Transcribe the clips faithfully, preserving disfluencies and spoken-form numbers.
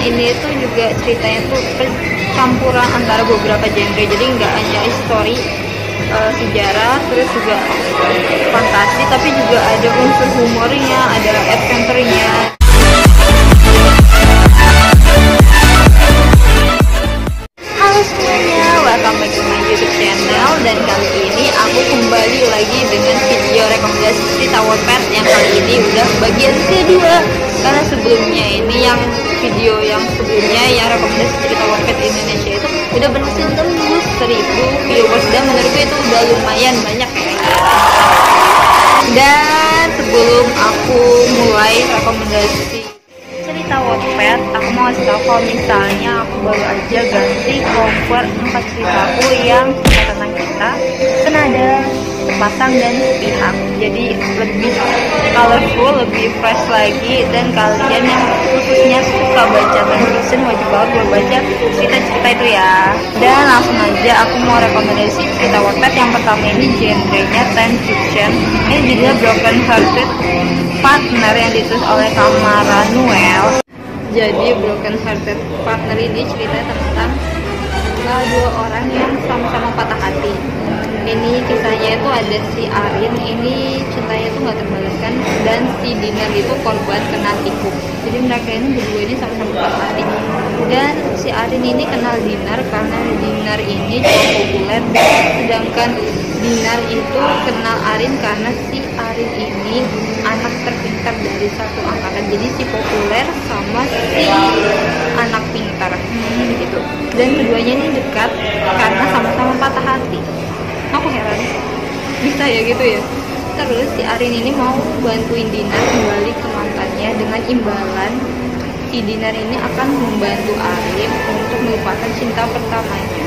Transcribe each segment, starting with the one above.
Ini tuh juga ceritanya tuh campuran antara beberapa genre, jadi nggak hanya history, uh, sejarah, terus juga fantasi, tapi juga ada unsur humornya, ada adventure-nya. Halo semuanya, welcome back to my YouTube channel, dan kali ini aku kembali lagi dengan video rekomendasi cerita Wattpad yang kali ini udah bagian kedua. Karena sebelumnya ini yang video yang sebelumnya yang rekomendasi cerita Wattpad Indonesia itu udah berhasil tembus seribu viewers, dan menurutku itu udah lumayan banyak ya. Dan sebelum aku mulai rekomendasi cerita Wattpad, aku mau ngasih tau kalau misalnya aku baru aja ganti cover empat ceritaku yang cerita tentang kita, senada, sepasang, dan sepihak. Jadi lebih colorful, lebih fresh lagi, dan kalian yang khususnya suka baca fanfiction wajib banget buat baca cerita-cerita itu ya. Dan langsung aja aku mau rekomendasi cerita Wattpad. Yang pertama ini genrenya fanfiction. Ini judulnya Broken Hearted Partner yang ditulis oleh Kamara Noel. Jadi Broken Hearted Partner ini ceritanya tentang uh, dua orang yang sama-sama patah hati. Ini kisahnya itu ada si Arin, ini cintanya itu nggak terbalaskan, dan si Dinar itu korban kena tikuk. Jadi mereka ini berdua ini sama-sama patah hati. Dan si Arin ini kenal Dinar karena Dinar ini cukup populer, sedangkan Dinar itu kenal Arin karena si Arin ini anak terpintar dari satu angkatan. Jadi si populer sama si anak pintar, hmm, gitu. Dan keduanya ini dekat karena sama-sama patah hati. Aku heran, bisa ya gitu ya. Terus si Arin ini mau bantuin Dinar kembali ke mantannya, dengan imbalan si Dinar ini akan membantu Arin untuk melupakan cinta pertamanya.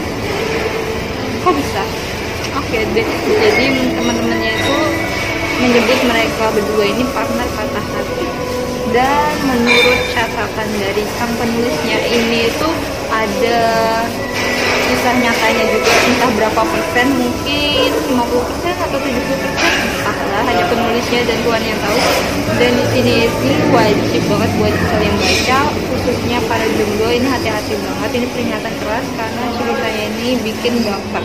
Kok bisa? Oke deh, jadi teman-temannya itu menyebut mereka berdua ini partner patah hati. Dan menurut catatan dari sang penulisnya, ini itu ada kisah nyatanya juga, entah berapa persen, mungkin lima puluh persen atau tujuh puluh persen, entahlah, hanya penulisnya dan Tuhan yang tahu. Dan di sini ini wajib banget buat kalian baca, khususnya para jomblo ini hati-hati banget. Ini peringatan keras karena ceritanya ini bikin baper,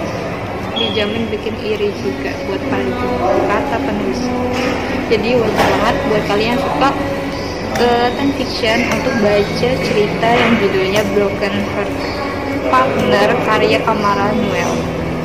dijamin bikin iri juga buat para jomblo, kata penulis. Jadi wajib banget buat kalian suka ke fanfiction untuk baca cerita yang judulnya Broken Heart Partner karya Kamara Noel.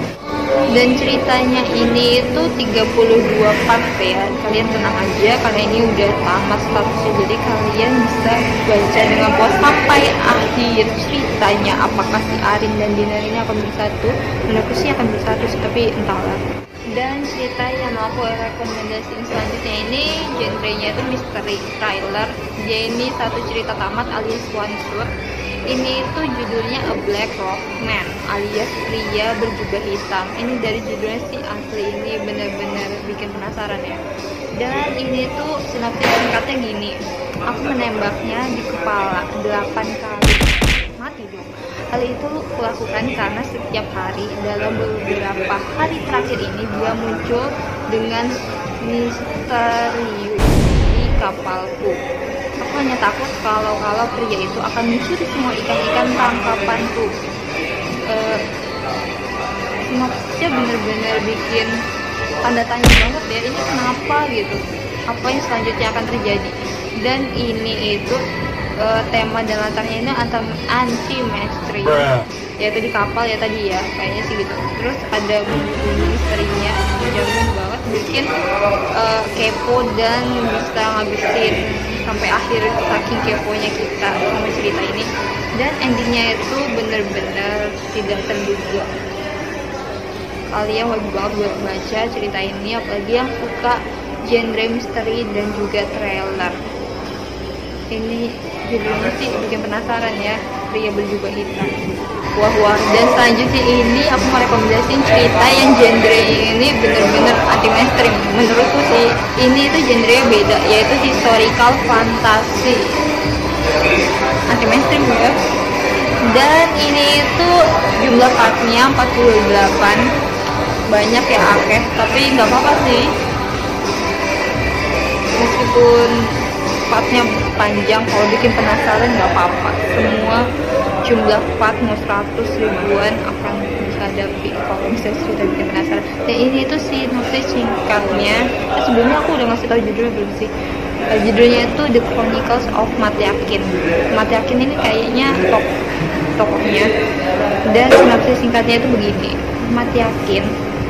Dan ceritanya ini itu tiga puluh dua part ya. Kalian tenang aja karena ini udah tamat statusnya, jadi kalian bisa baca dengan puas sampai akhir ceritanya. Apakah si Arin dan Dinar ini akan bersatu? Menurutku sih akan bersatu sih, tapi entahlah. Dan cerita yang mau aku rekomendasiin selanjutnya ini genrenya itu misteri thriller. Dia ini satu cerita tamat alias one shot. Ini itu judulnya A Black Rock Man alias pria berjubah hitam. Ini dari judulnya sih asli, ini bener-bener bikin penasaran ya. Dan ini tuh sinopsis singkatnya gini: aku menembaknya di kepala delapan kali. Mati dong. Hal itu kulakukan karena setiap hari dalam beberapa hari terakhir ini dia muncul dengan misterius di kapalku. Aku hanya takut kalau-kalau pria itu akan mencuri semua ikan-ikan tangkapanku. Uh, Sinopsisnya bener-bener bikin tanda tanya banget ya, ini kenapa gitu, apa yang selanjutnya akan terjadi. Dan ini itu uh, tema dan latarnya ini anti mainstream, yaitu di kapal ya tadi ya, kayaknya sih gitu. Terus ada bumbu-bumbu misterinya, jamin banget bikin uh, kepo dan bisa ngabisin sampai akhir saking keponya kita sama cerita ini. Dan endingnya itu bener-bener tidak terduga. Kalian wajib banget buat baca cerita ini, apalagi yang suka genre misteri dan juga thriller. Ini judulnya sih bikin penasaran ya, pria berjubah hitam. Wah wah. Dan selanjutnya ini aku mau rekomendasiin cerita yang genre ini bener-bener anti mainstream. Menurutku sih ini tuh genre beda, yaitu historical fantasy, anti mainstream ya. Dan ini tuh jumlah partnya empat puluh delapan, banyak ya akeh, tapi nggak apa-apa sih. Meskipun partnya panjang, kalau bikin penasaran nggak apa-apa. jumlah part mau seratus ribuan akan dihadapi kalau misalnya sudah bikin penasaran. Dan ini tuh sinopsis singkatnya. Eh, sebelumnya aku udah ngasih tahu judulnya belum sih? Uh, judulnya itu The Chronicles of Matyakin. Matyakin ini kayaknya tok tokohnya. Dan sinopsis singkatnya itu begini. Matyakin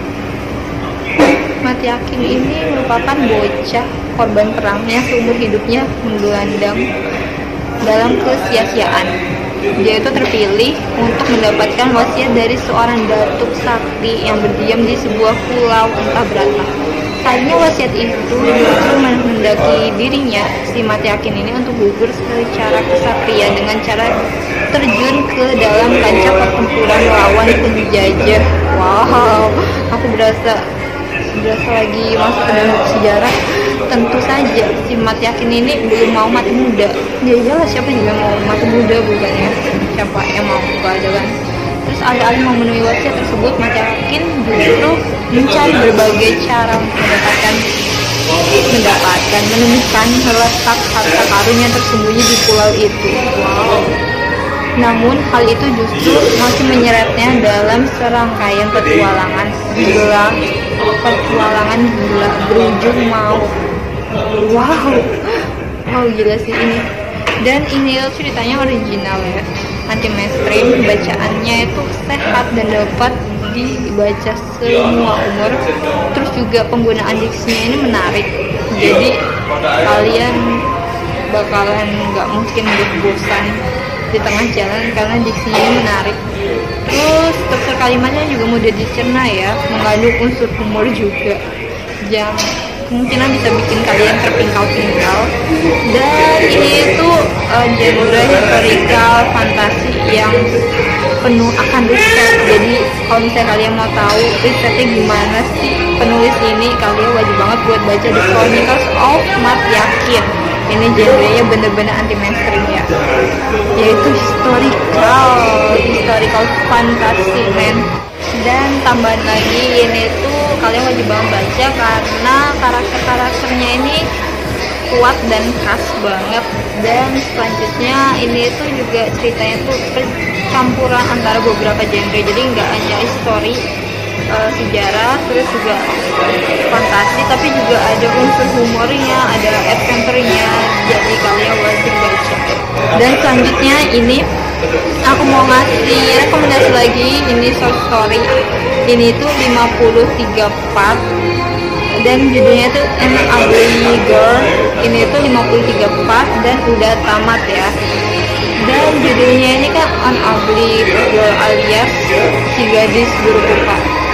Matyakin ini merupakan bocah korban perang yang seumur hidupnya menggelandang dalam kesia-siaan. Dia itu terpilih untuk mendapatkan wasiat dari seorang datuk sakti yang berdiam di sebuah pulau entah berapa. Sayangnya wasiat itu justru menghendaki dirinya, si Matyakin ini, untuk gugur secara kesatria dengan cara terjun ke dalam kancah pertempuran melawan penjajah. Wow, aku berasa berasa lagi masuk ke dalam sejarah. Tentu saja si Matyakin ini belum mau mati muda. Ya jelas, siapa juga mau mati muda, bukan ya? Siapa yang mau, gak ada kan? Terus alih-alih memenuhi wasiat tersebut, Matyakin justru mencari berbagai cara mendapatkan mendapatkan menemukan letak harta karun yang tersembunyi di pulau itu. Wow. Namun hal itu justru masih menyeretnya dalam serangkaian petualangan gila, petualangan gila berujung maut. Wow, wow gila sih ini. Dan ini ceritanya original ya, anti mainstream, bacaannya itu sehat dan dapat dibaca semua umur. Terus juga penggunaan diksinya ini menarik, jadi kalian bakalan nggak mungkin bosan di tengah jalan karena diksinya ini menarik. Terus struktur kalimatnya juga mudah dicerna ya, mengandung unsur humor juga yang kemungkinan bisa bikin kalian terpingkal-pingkal. Dan ini itu uh, genre historical fantasi yang penuh akan riset. Jadi kalau misalnya kalian mau tahu risetnya gimana sih penulis ini, kalian wajib banget buat baca The Chronicles of Matyakin. Ini genrenya bener-bener anti mainstream ya, yaitu historical historical fantasy men. Dan tambahan lagi, ini tuh kalian wajib banget baca karena karakter-karakternya ini kuat dan khas banget. Dan selanjutnya ini tuh juga ceritanya tuh campuran antara beberapa genre, jadi nggak hanya history, uh, sejarah, terus juga fantasi, tapi juga ada unsur humornya, ada adventure-nya, jadi kalian wajib baca. Dan selanjutnya ini aku mau ngasih rekomendasi lagi, ini short story. Ini tuh lima puluh tiga part dan judulnya tuh An Ugly Girl. Ini tuh lima puluh tiga part dan udah tamat ya. Dan judulnya ini kan An Ugly Girl alias si gadis buruk rupa.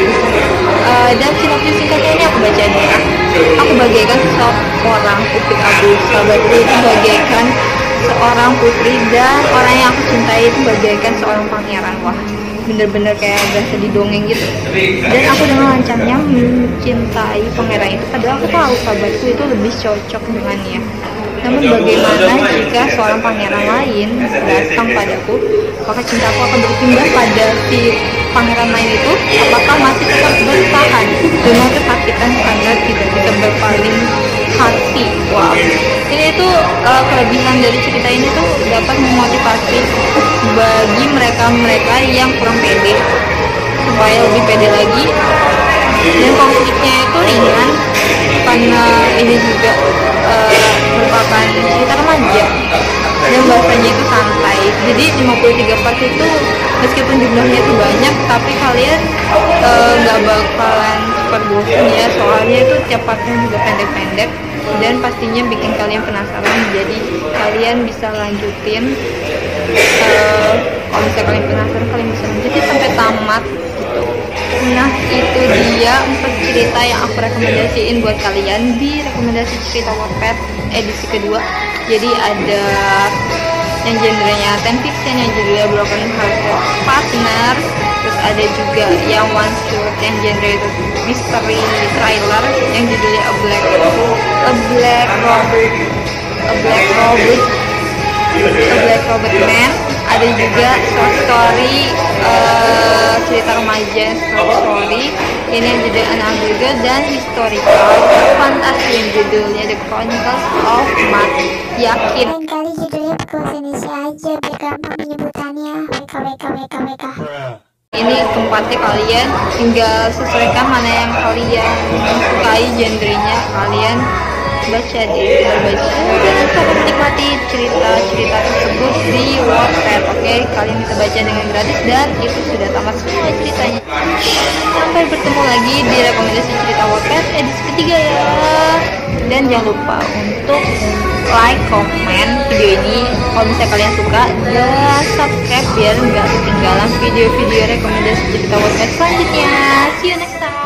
Uh, dan sinopsis singkatnya ini aku bacain ya. Aku bagaikan seorang putri abu, sahabatku itu bagaikan seorang putri, dan orang yang aku cintai itu bagaikan seorang pangeran. Wah, bener-bener kayak berasa di dongeng gitu. Dan aku dengan lancarnya mencintai pangeran itu, padahal aku tahu sahabatku itu lebih cocok dengannya. Namun bagaimana jika seorang pangeran lain datang padaku? Apakah cintaku akan berpindah pada si pangeran lain itu? Apakah masih tetap bertahan dengan kesakitan karena tidak bisa berpaling hati? Wow, ini tuh uh, kelebihan dari cerita ini tuh dapat memotivasi bagi mereka-mereka yang kurang pede supaya lebih pede lagi. Dan konfliknya itu ringan karena ini juga uh, merupakan cerita remaja dan bahasanya itu santai. Jadi lima puluh tiga part itu meskipun jumlahnya itu banyak, tapi kalian nggak uh, bakalan cepat bosan ya, soalnya itu tiap partnya juga pendek-pendek dan pastinya bikin kalian penasaran. Jadi kalian bisa lanjutin, uh, kalau misalnya kalian penasaran kalian bisa lanjutin sampai tamat gitu. Nah, itu dia empat cerita yang aku rekomendasiin buat kalian di rekomendasi cerita Wattpad edisi kedua. Jadi ada yang genrenya ten fiction, yang judulnya Broken Hearted Partner, terus ada juga yang one shot yang genre itu mystery thriller yang judulnya A Black A Black Robert A Black Robert A Black Robert Man. Ada juga short story uh, cerita remaja short story ini yang judulnya An Ugly Girl, dan historical fantasi yang judulnya The Chronicles of Matyakin. Lain kali judulnya pakai bahasa Indonesia aja biar gampang penyebutannya. Ini tempatnya kalian tinggal sesuaikan mana yang kalian sukai, genrenya kalian baca deh, baca dan bisa menikmati cerita-cerita tersebut di Wattpad. Oke, kalian bisa baca dengan gratis dan itu sudah tamat semua ceritanya. Sampai bertemu lagi di rekomendasi cerita Wattpad edisi ketiga ya. Dan jangan lupa untuk like, komen video ini kalau misalnya kalian suka, dan subscribe biar nggak ketinggalan video-video rekomendasi cerita Wattpad selanjutnya. See you next time.